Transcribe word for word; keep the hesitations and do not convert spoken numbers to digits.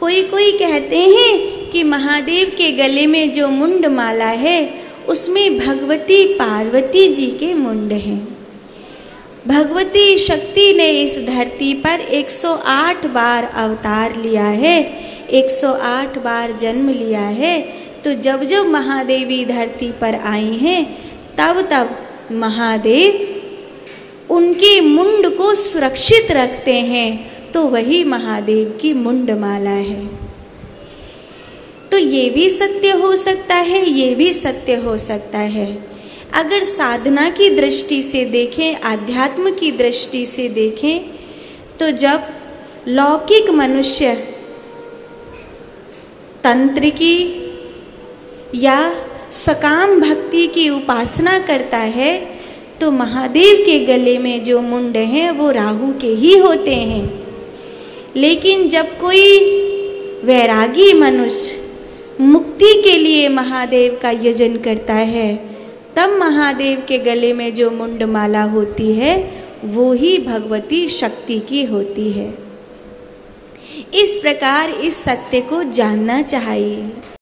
कोई कोई कहते हैं कि महादेव के गले में जो मुंड माला है उसमें भगवती पार्वती जी के मुंड हैं। भगवती शक्ति ने इस धरती पर एक सौ आठ बार अवतार लिया है, एक सौ आठ बार जन्म लिया है। तो जब जब महादेवी धरती पर आई हैं तब तब महादेव उनके मुंड को सुरक्षित रखते हैं, तो वही महादेव की मुंडमाला है। तो ये भी सत्य हो सकता है, ये भी सत्य हो सकता है। अगर साधना की दृष्टि से देखें, आध्यात्म की दृष्टि से देखें, तो जब लौकिक मनुष्य तंत्र की या सकाम भक्ति की उपासना करता है तो महादेव के गले में जो मुंड हैं वो राहु के ही होते हैं। लेकिन जब कोई वैरागी मनुष्य मुक्ति के लिए महादेव का यजन करता है तब महादेव के गले में जो मुंडमाला होती है वो ही भगवती शक्ति की होती है। इस प्रकार इस सत्य को जानना चाहिए।